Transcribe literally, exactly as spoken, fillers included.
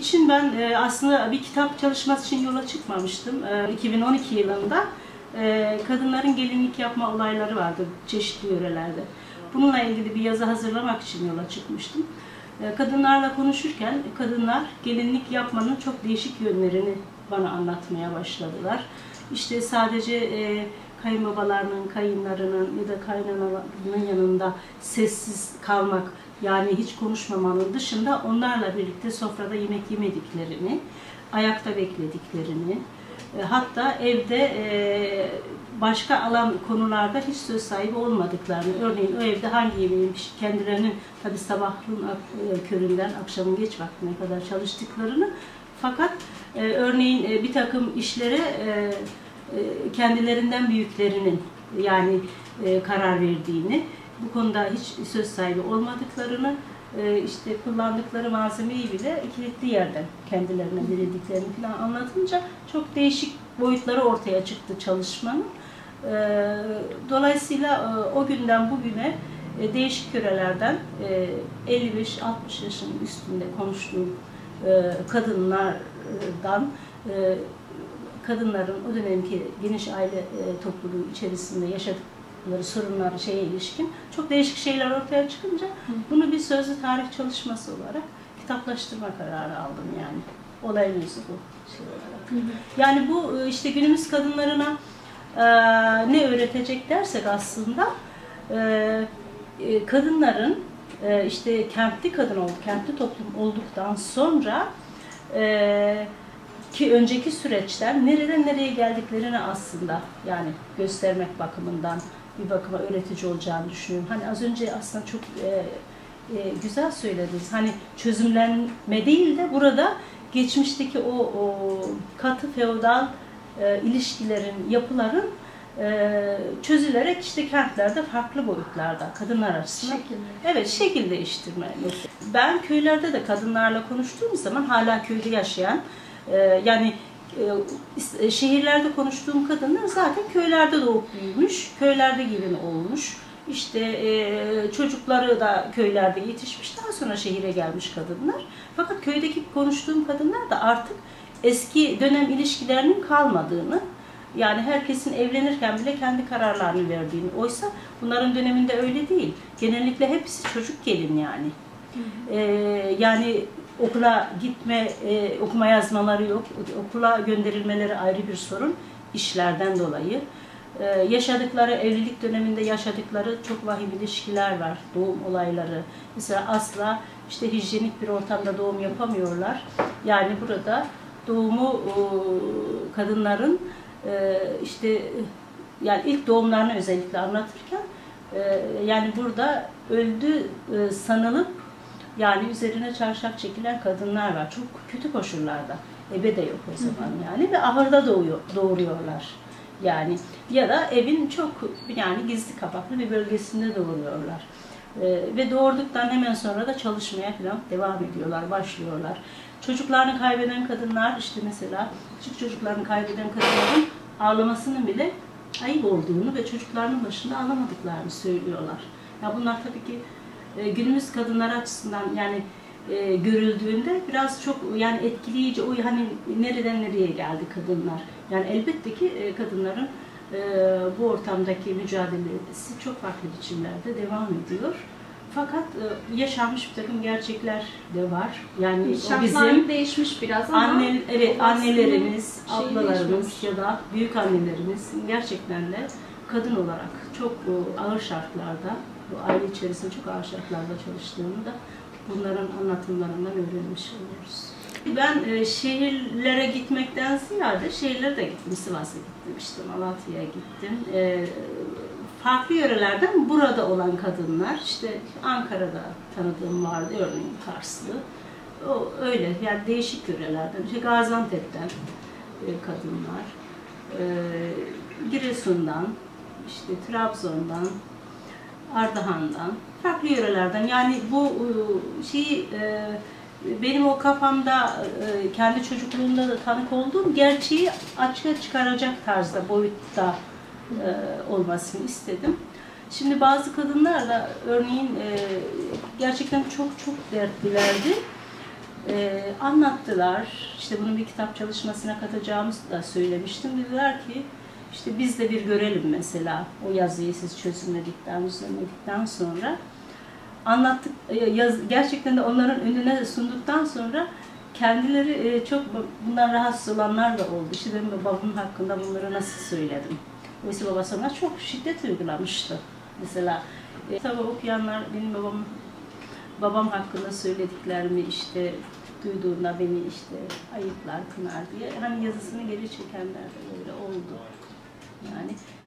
için ben e, aslında bir kitap çalışması için yola çıkmamıştım. E, iki bin on iki yılında e, kadınların gelinlik yapma olayları vardı çeşitli yörelerde. Bununla ilgili bir yazı hazırlamak için yola çıkmıştım. E, kadınlarla konuşurken kadınlar gelinlik yapmanın çok değişik yönlerini bana anlatmaya başladılar. İşte sadece e, kayınbabalarının, kayınlarının ya da kaynanalarının yanında sessiz kalmak, yani hiç konuşmamanın dışında onlarla birlikte sofrada yemek yemediklerini, ayakta beklediklerini, hatta evde başka alan konularda hiç söz sahibi olmadıklarını, örneğin o evde hangi yemeği kendilerinin tabi sabahın köründen akşamın geç vaktine kadar çalıştıklarını, fakat örneğin bir takım işlere kendilerinden büyüklerinin yani karar verdiğini, bu konuda hiç söz sahibi olmadıklarını, işte kullandıkları malzemeyi bile kilitli yerden kendilerine verildiklerini falan anlatınca çok değişik boyutları ortaya çıktı çalışmanın. Dolayısıyla o günden bugüne değişik yörelerden elli beş altmış yaşın üstünde konuştuğum kadınlardan, kadınların o dönemki geniş aile topluluğu içerisinde yaşadıkları sorunları şeye ilişkin çok değişik şeyler ortaya çıkınca bunu bir sözlü tarih çalışması olarak kitaplaştırma kararı aldım yani. Olayın yüzü bu şey olarak. Yani bu işte günümüz kadınlarına e, ne öğretecek dersek aslında e, kadınların e, işte kentli kadın olduk, kentli toplum olduktan sonra e, ki önceki süreçten nereden nereye geldiklerini aslında yani göstermek bakımından bir bakıma öğretici olacağını düşünüyorum. Hani az önce aslında çok e, e, güzel söylediniz. Hani çözümlenme değil de burada geçmişteki o, o katı feodal e, ilişkilerin, yapıların e, çözülerek işte kentlerde farklı boyutlarda kadınlar açısından şekil. Evet, şekil değiştirme. Ben köylerde de kadınlarla konuştuğum zaman hala köyde yaşayan e, yani e, şehirlerde konuştuğum kadınlar zaten köylerde doğup büyümüş, köylerde gelin olmuş. İşte e, çocukları da köylerde yetişmiş, daha sonra şehire gelmiş kadınlar. Fakat köydeki konuştuğum kadınlar da artık eski dönem ilişkilerinin kalmadığını, yani herkesin evlenirken bile kendi kararlarını verdiğini. Oysa bunların döneminde öyle değil. Genellikle hepsi çocuk gelin yani. E, yani okula gitme, e, okuma yazmaları yok. Okula gönderilmeleri ayrı bir sorun işlerden dolayı. Ee, yaşadıkları, evlilik döneminde yaşadıkları çok vahim ilişkiler var, doğum olayları. Mesela asla işte hijyenik bir ortamda doğum yapamıyorlar. Yani burada doğumu kadınların işte yani ilk doğumlarını özellikle anlatırken yani burada öldü sanılıp yani üzerine çarşaf çekilen kadınlar var. Çok kötü koşullarda. Ebe de yok o zaman yani ve ahırda doğuyor, doğuruyorlar. Yani ya da evin çok yani gizli kapaklı bir bölgesinde doğuruyorlar. Ee, ve doğurduktan hemen sonra da çalışmaya falan devam ediyorlar, başlıyorlar. Çocuklarını kaybeden kadınlar işte mesela küçük çocuklarını kaybeden kadınların ağlamasının bile ayıp olduğunu ve çocuklarının başında ağlamadıklarını söylüyorlar. Ya bunlar tabii ki e, günümüz kadınları açısından yani e, görüldüğünde biraz çok yani etkileyici. O hani nereden nereye geldi kadınlar? Yani elbette ki e, kadınların e, bu ortamdaki mücadelesi çok farklı biçimlerde devam ediyor. Fakat e, yaşanmış bir takım gerçekler de var. Yani şartlar bizim değişmiş biraz ama anne, evet, annelerimiz, şey ablalarımız değişmemiş. ya da büyük annelerimiz gerçekten de kadın olarak çok e, ağır şartlarda, bu aile içerisinde çok ağır şartlarda çalıştığını da bunların anlatımlarından öğrenmiş oluyoruz. Ben e, şehirlere gitmekten ziyade şehirlere de gittim. Sivas'a gittim, işte Malatya'ya gittim. E, farklı yörelerden burada olan kadınlar, işte Ankara'da tanıdığım vardı, örneğin Karslı. O öyle, yani değişik yörelerden, işte Gaziantep'ten e, kadınlar, e, Giresun'dan, işte Trabzon'dan, Ardahan'dan, farklı yörelerden. Yani bu şeyi e, benim o kafamda e, kendi çocukluğumda da tanık olduğum gerçeği açığa çıkaracak tarzda, boyutta e, olmasını istedim. Şimdi bazı kadınlar da örneğin e, gerçekten çok çok dertlilerdi. Ee, anlattılar. İşte bunun bir kitap çalışmasına katacağımızı da söylemiştim. Dediler ki işte biz de bir görelim mesela o yazıyı siz çözümledikten, düzenledikten sonra. Anlattık, yaz, gerçekten de onların önüne sunduktan sonra kendileri çok bundan rahatsız olanlar da oldu. İşte benim babamın hakkında bunları nasıl söyledim? Oysa babası ona çok şiddet uygulamıştı. Mesela kitabı okuyanlar benim babam babam hakkında söylediklerimi işte duyduğunda beni işte ayıplar, kınar diye hani yazısını geri çekenler de öyle oldu. Yani